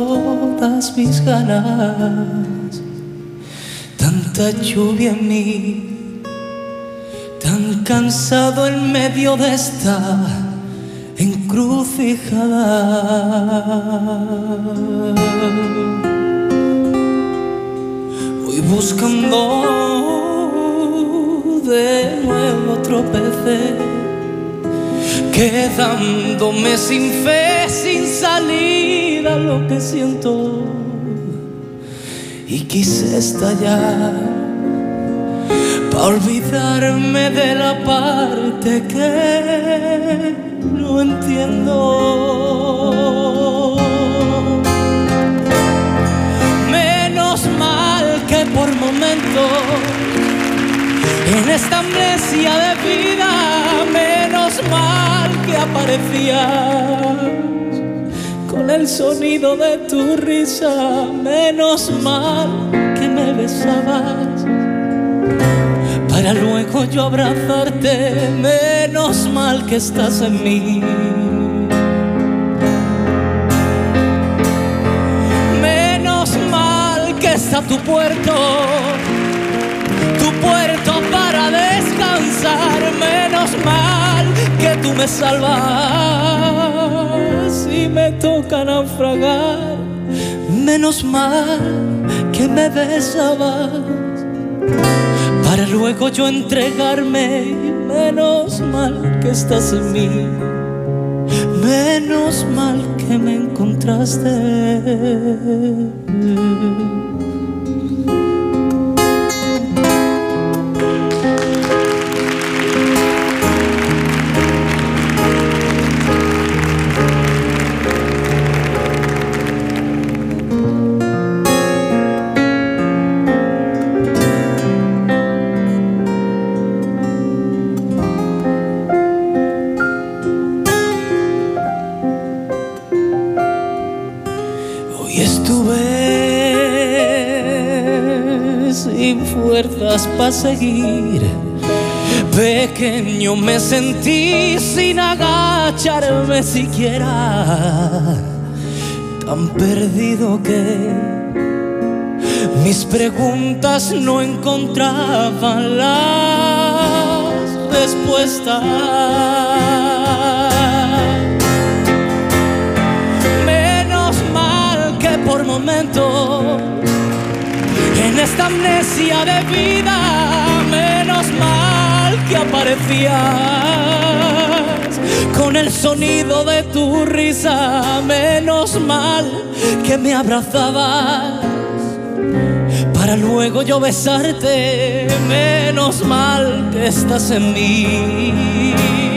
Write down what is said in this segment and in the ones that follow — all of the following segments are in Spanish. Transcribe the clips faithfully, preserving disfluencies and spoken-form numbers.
todas mis ganas. Tanta lluvia en mí, tan cansado en medio de esta encrucijada. Voy buscando de nuevo tropecé, quedándome sin fe, sin salida lo que siento, y quise estallar pa' olvidarme de la parte que no entiendo. Menos mal que por momentos en esta amnesia de vida, menos mal que aparecías con el sonido de tu risa, menos mal que me besabas para luego yo abrazarte, menos mal que estás en mí. Menos mal que está tu puerto, tu puerto para descansar, menos mal que tú me salvas si me toca naufragar, menos mal que me besabas para luego yo entregarme, menos mal que estás en mí, menos mal que me encontraste. Estuve sin fuerzas para seguir, pequeño me sentí sin agacharme siquiera, tan perdido que mis preguntas no encontraban las respuestas. Por momentos en esta amnesia de vida, menos mal que aparecías con el sonido de tu risa, menos mal que me abrazabas para luego yo besarte, menos mal que estás en mí.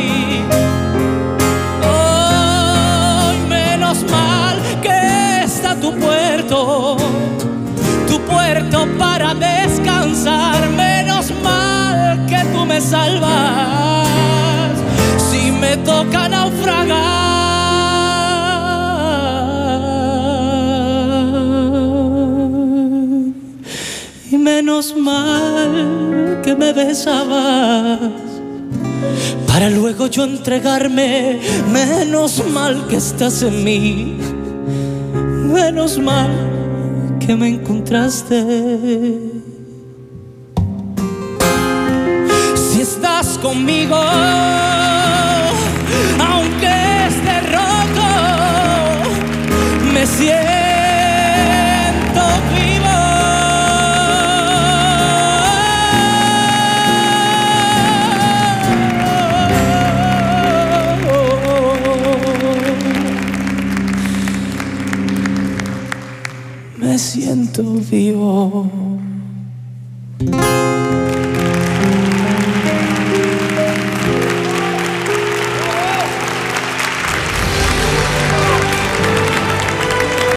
Oh, menos mal que tu puerto, tu puerto para descansar, menos mal que tú me salvas si me toca naufragar, y menos mal que me besabas para luego yo entregarme, menos mal que estás en mí, menos mal que me encontraste. Si estás conmigo, aunque esté roto, me siento vivo. Me siento vivo.